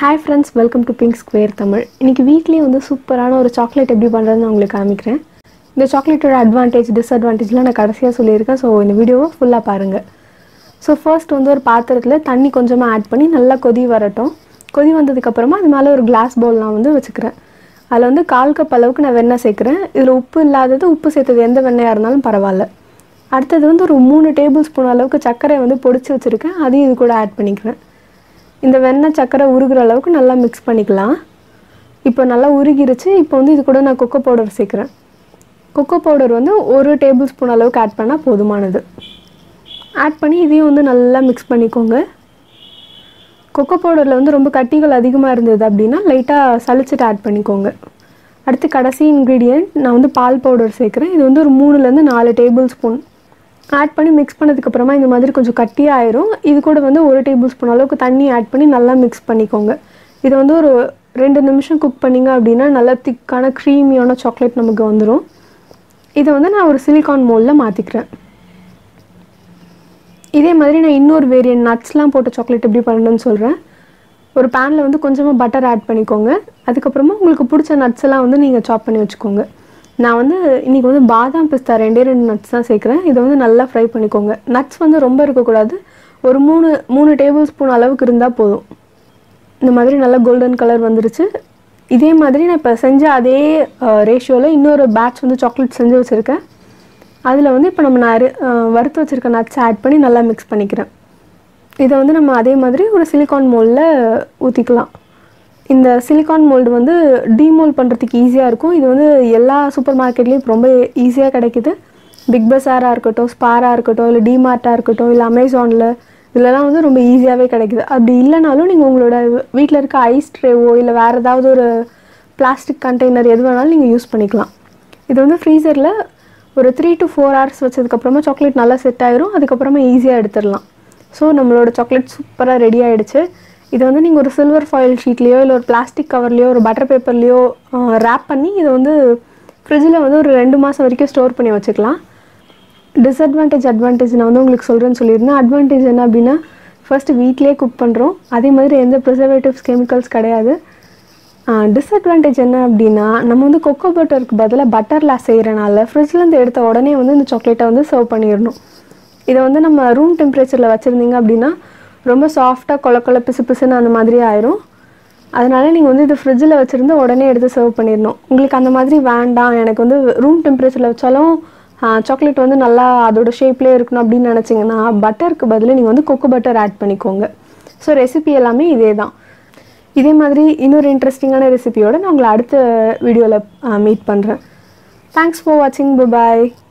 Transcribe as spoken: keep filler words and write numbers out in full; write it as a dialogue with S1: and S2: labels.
S1: Hi friends, welcome to Pink Square Tamil. இன்னைக்கு வீட்லயே வந்து சூப்பரான ஒரு சாக்லேட் எப்படி பண்றதுன்னு நான் உங்களுக்கு காமிக்கிறேன். இந்த சாக்லேட்டோட அட்வான்டேஜ் டிஸ்அட்வான்டேஜ்லாம் நான் கடைசியா சொல்லியிருக்கேன். சோ இந்த வீடியோவை ஃபுல்லா பாருங்க. சோ ஃபர்ஸ்ட் வந்து ஒரு பாத்திரத்துல தண்ணி கொஞ்சமா ஆட் பண்ணி நல்லா கொதி வரட்டும். கொதி வந்ததுக்கு அப்புறமா அது மேல ஒரு கிளாஸ் பவுல் நான் வந்து வச்சுக்கிறேன். அதுல வந்து கால் கப் அளவுக்கு நான் வெண்ணெய் சேர்க்கிறேன். இதுல உப்பு இல்லாதது உப்பு சேர்த்தது எந்த வெண்ணெயா இருந்தாலும் பரவாயில்லை. அடுத்தது வந்து ஒரு மூணு டேபிள் ஸ்பூன் அளவுக்கு சர்க்கரை வந்து பொடிச்சு வச்சிருக்கேன். அதையும் இது கூட ஆட் பண்ணிக்கிறேன். இந்த வெண்ணெய் சக்கரை உருகுற அளவுக்கு நல்லா மிக்ஸ் பண்ணிக்கலாம். இப்போ நல்லா உருகிருச்சு. இப்போ வந்து இது கூட நான் கொக்கோ பவுடர் சேர்க்குறேன். கொக்கோ பவுடர் வந்து ஒரு டேபிள் ஸ்பூன் அளவுக்கு ஆட் பண்ணால் போதுமானது. ஆட் பண்ணி இதையும் வந்து நல்லா மிக்ஸ் பண்ணிக்கோங்க. கொக்கோ பவுடரில் வந்து ரொம்ப கட்டிகள் அதிகமாக இருந்தது அப்படின்னா லைட்டாக சளிச்சிட்டு ஆட் பண்ணிக்கோங்க. அடுத்து கடைசி இன்க்ரீடியன்ட் நான் வந்து பால் பவுடர் சேர்க்குறேன். இது வந்து ஒரு மூணுலேருந்து நாலு டேபிள் ஸ்பூன் ஆட் பண்ணி மிக்ஸ் பண்ணதுக்கப்புறமா இந்த மாதிரி கொஞ்சம் கட்டியாக ஆயிரும். இது கூட வந்து ஒரு டேபிள் ஸ்பூன் அளவுக்கு தண்ணி ஆட் பண்ணி நல்லா மிக்ஸ் பண்ணிக்கோங்க. இதை வந்து ஒரு ரெண்டு நிமிஷம் குக் பண்ணிங்க அப்படின்னா நல்லா திக்கான க்ரீமியான சாக்லேட் நமக்கு வந்துடும். இதை வந்து நான் ஒரு சிலிகான் மோல்டில் மாற்றிக்கிறேன். இதே மாதிரி நான் இன்னொரு வேரியன்ட் நட்ஸ்லாம் போட்ட சாக்லேட் எப்படி பண்ணணும்னு சொல்கிறேன். ஒரு பேனில் வந்து கொஞ்சமாக பட்டர் ஆட் பண்ணிக்கோங்க. அதுக்கப்புறமா உங்களுக்கு பிடிச்ச நட்ஸ் எல்லாம் வந்து நீங்கள் சாப் பண்ணி வச்சுக்கோங்க. நான் வந்து இன்றைக்கி வந்து பாதாம் பிஸ்தா ரெண்டே ரெண்டு நட்ஸ் தான் சேர்க்குறேன். இதை வந்து நல்லா ஃப்ரை பண்ணிக்கோங்க. நட்ஸ் வந்து ரொம்ப இருக்கக்கூடாது. ஒரு மூணு மூணு டேபிள் ஸ்பூன் அளவுக்கு இருந்தால் போதும். இந்த மாதிரி நல்லா கோல்டன் கலர் வந்துருச்சு. இதே மாதிரி நான் இப்போ செஞ்ச அதே ரேஷியோவில் இன்னொரு பேட்ச் வந்து சாக்லேட் செஞ்சு வச்சுருக்கேன். அதில் வந்து இப்போ நம்ம நான் வறுத்து வச்சுருக்க நட்ஸ் ஆட் பண்ணி நல்லா மிக்ஸ் பண்ணிக்கிறேன். இதை வந்து நம்ம அதே மாதிரி ஒரு சிலிகான் மோல்டில் ஊற்றிக்கலாம். இந்த சிலிகான் மோல்டு வந்து டீமோல்ட் பண்ணுறதுக்கு ஈஸியாக இருக்கும். இது வந்து எல்லா சூப்பர் மார்க்கெட்லேயும் ரொம்ப ஈஸியாக கிடைக்கிது. பிக் பஸாராக இருக்கட்டும், ஸ்பாராக இருக்கட்டும், இல்லை டிமார்ட்டாக இருக்கட்டும், இல்லை அமேசானில் இதெல்லாம் வந்து ரொம்ப ஈஸியாகவே கிடைக்கிது. அப்படி இல்லைனாலும் நீங்கள் உங்களோட வீட்டில் இருக்க ஐஸ் ட்ரேவோ இல்லை வேறு ஏதாவது ஒரு பிளாஸ்டிக் கண்டெய்னர் எது வேணாலும் நீங்கள் யூஸ் பண்ணிக்கலாம். இது வந்து ஃப்ரீசரில் ஒரு த்ரீ டு ஃபோர் ஹவர்ஸ் வச்சதுக்கப்புறமா சாக்லேட் நல்லா செட் ஆயிரும். அதுக்கப்புறமா ஈஸியாக எடுத்துடலாம். ஸோ நம்மளோட சாக்லேட் சூப்பராக ரெடி ஆகிடுச்சு. இதை வந்து நீங்கள் ஒரு சில்வர் ஃபாயில் ஷீட்லேயோ இல்லை ஒரு பிளாஸ்டிக் கவர்லேயோ ஒரு பட்டர் பேப்பர்லேயோ ரேப் பண்ணி இதை வந்து ஃப்ரிட்ஜில் வந்து ஒரு ரெண்டு மாதம் வரைக்கும் ஸ்டோர் பண்ணி வச்சுக்கலாம். டிஸ்அட்வான்டேஜ் அட்வான்டேஜ் நான் வந்து உங்களுக்கு சொல்கிறேன்னு சொல்லியிருந்தேன். அட்வான்டேஜ் என்ன அப்படின்னா ஃபர்ஸ்ட்டு வீட்டிலே குக் பண்ணுறோம். அதே மாதிரி எந்த ப்ரிசர்வேட்டிவ்ஸ் கெமிக்கல்ஸ் கிடையாது. டிஸ்அட்வான்டேஜ் என்ன அப்படின்னா நம்ம வந்து கொக்கோ பட்டருக்கு பதிலாக பட்டரில் செய்கிறனால ஃப்ரிட்ஜ்லேருந்து எடுத்த உடனே வந்து இந்த சாக்லேட்டை வந்து சர்வ் பண்ணிடணும். இதை வந்து நம்ம ரூம் டெம்பரேச்சரில் வச்சுருந்தீங்க அப்படின்னா ரொம்ப சாஃப்டாக கொல கொல பிசு பிசுன்னு அந்த மாதிரி ஆயிரும். அதனால நீங்கள் வந்து இது ஃப்ரிட்ஜில் வச்சுருந்து உடனே எடுத்து சர்வ் பண்ணிடணும். உங்களுக்கு அந்த மாதிரி வேண்டாம், எனக்கு வந்து ரூம் டெம்பரேச்சரில் வச்சாலும் சாக்லேட் வந்து நல்லா அதோட ஷேப்லேயே இருக்கணும் அப்படின்னு நினச்சிங்கன்னா பட்டருக்கு பதில் நீங்கள் வந்து கொக்கோ பட்டர் ஆட் பண்ணிக்கோங்க. ஸோ ரெசிபி எல்லாமே இதே தான். இதே மாதிரி இன்னொரு இன்ட்ரெஸ்டிங்கான ரெசிபியோடு நான் உங்களை அடுத்த வீடியோவில் மீட் பண்ணுறேன். தேங்க்ஸ் ஃபார் வாட்சிங். பாய்.